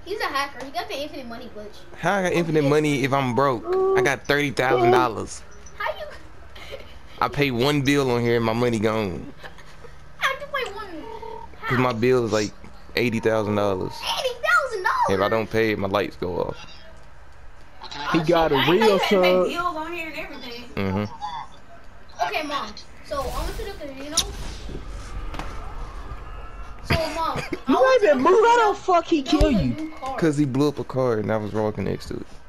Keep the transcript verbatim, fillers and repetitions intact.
He's a hacker. He got the infinite money glitch. How I got infinite money if I'm broke? I got thirty thousand dollars. How you? I pay one bill on here and my money gone. How you pay one? How? Cause my bill is like eighty thousand dollars. Eighty thousand dollars. If I don't pay it, my lights go off. He got a real sub. Bills on here and everything. Mhm. Okay, mom. So I went to the casino. So mom, You ain't been move. How the fuck he kill you? Cause he blew up a car and I was walking next to it.